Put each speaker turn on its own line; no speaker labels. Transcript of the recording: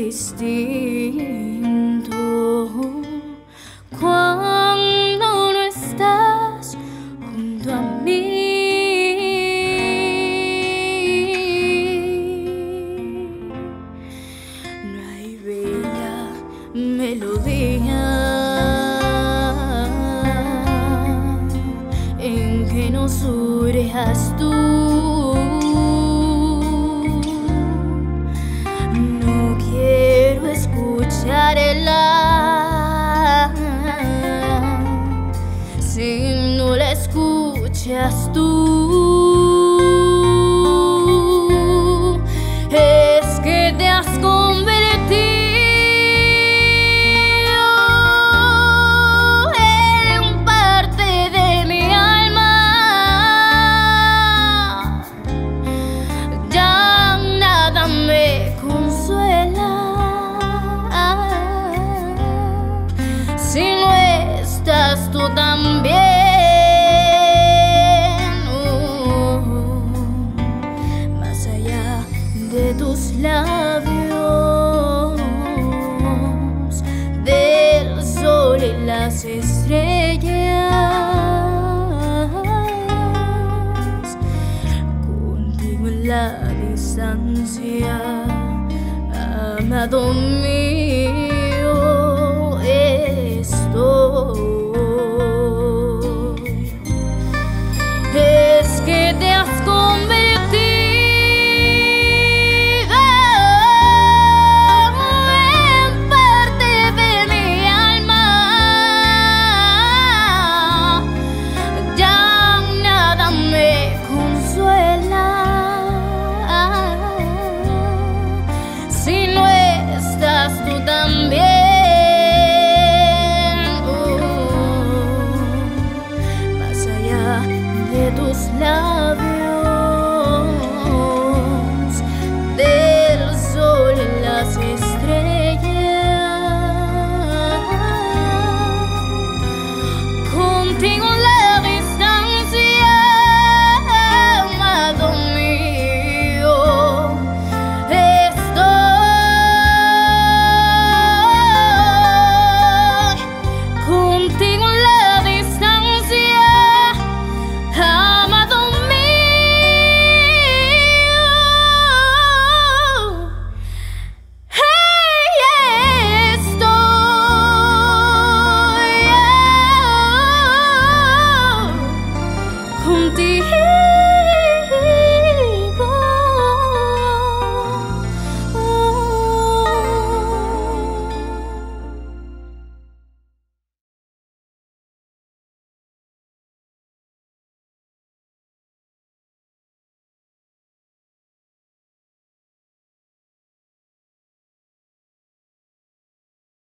distinto cuando no estás junto a mí. No hay bella melodía en que no surjas tú. No quiero escucharla si no la escuchas tú. Es que te has convertido en parte de mi alma. Ya nada me consuela si no estás tú también. Más allá de tus labios, del sol y las estrellas, contigo en la distancia, amado mío.